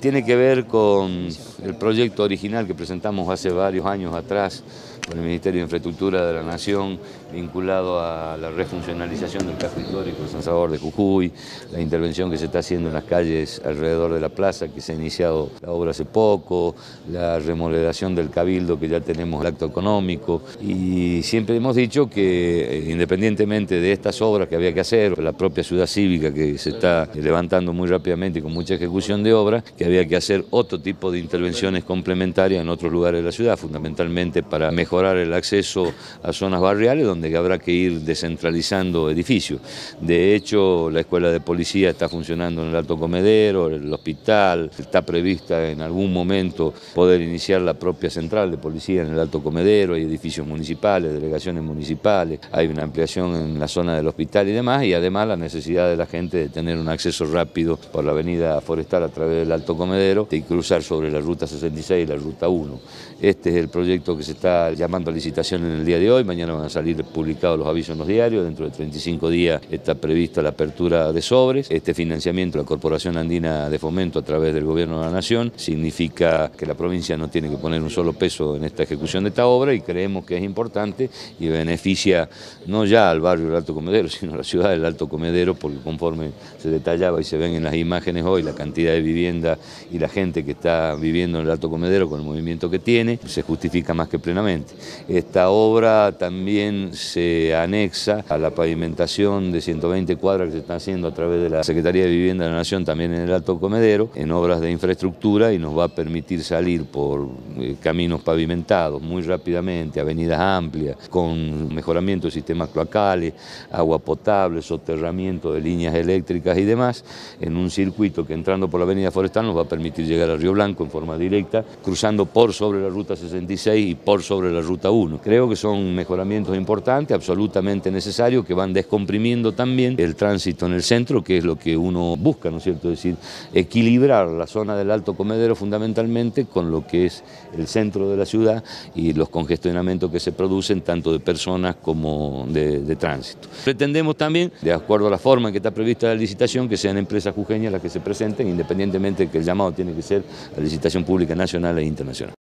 Tiene que ver con el proyecto original que presentamos hace varios años atrás con el Ministerio de Infraestructura de la Nación, vinculado a la refuncionalización del casco histórico de San Salvador de Jujuy, la intervención que se está haciendo en las calles alrededor de la plaza, que se ha iniciado la obra hace poco, la remodelación del Cabildo, que ya tenemos el acto económico, y siempre hemos dicho que independientemente de estas obras que había que hacer, la propia ciudad cívica que se está levantando muy rápidamente y con mucha ejecución de obras, que había que hacer otro tipo de intervenciones complementarias en otros lugares de la ciudad, fundamentalmente para mejorar el acceso a zonas barriales donde habrá que ir descentralizando edificios. De hecho, la escuela de policía está funcionando en el Alto Comedero, el hospital, está prevista en algún momento poder iniciar la propia central de policía en el Alto Comedero, hay edificios municipales, delegaciones municipales, hay una ampliación en la zona del hospital y demás, y además la necesidad de la gente de tener un acceso rápido por la avenida Forestal a través del Alto Comedero y cruzar sobre la ruta 66 y la ruta 1. Este es el proyecto que se está llamando a licitación en el día de hoy, mañana van a salir publicados los avisos en los diarios, dentro de 35 días está prevista la apertura de sobres. Este financiamiento de la Corporación Andina de Fomento a través del Gobierno de la Nación significa que la provincia no tiene que poner un solo peso en esta ejecución de esta obra y creemos que es importante y beneficia no ya al barrio del Alto Comedero, sino a la ciudad del Alto Comedero, porque conforme se detallaba y se ven en las imágenes hoy, la cantidad de vivienda y la gente que está viviendo en el Alto Comedero con el movimiento que tiene, se justifica más que plenamente. Esta obra también se anexa a la pavimentación de 120 cuadras que se está haciendo a través de la Secretaría de Vivienda de la Nación, también en el Alto Comedero, en obras de infraestructura, y nos va a permitir salir por caminos pavimentados muy rápidamente, avenidas amplias, con mejoramiento de sistemas cloacales, agua potable, soterramiento de líneas eléctricas y demás, en un circuito que entrando por la avenida Forestal nos va a permitir llegar a Río Blanco en forma directa, cruzando por sobre la ruta 66 y por sobre la ruta 1. Creo que son mejoramientos importantes, absolutamente necesarios, que van descomprimiendo también el tránsito en el centro, que es lo que uno busca, ¿no es cierto? Es decir, equilibrar la zona del Alto Comedero fundamentalmente con lo que es el centro de la ciudad y los congestionamientos que se producen tanto de personas como de tránsito. Pretendemos también, de acuerdo a la forma en que está prevista la licitación, que sean empresas jujeñas las que se presenten, independientemente de que el llamado tiene que ser a licitación pública nacional e internacional.